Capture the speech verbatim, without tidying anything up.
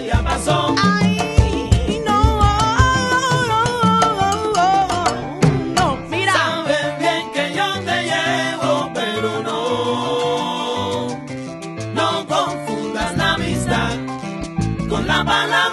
ya pasó. Ay, no, no, mira. Sabes bien que yo te llevo, pero no, no confundas la amistad con la palabra.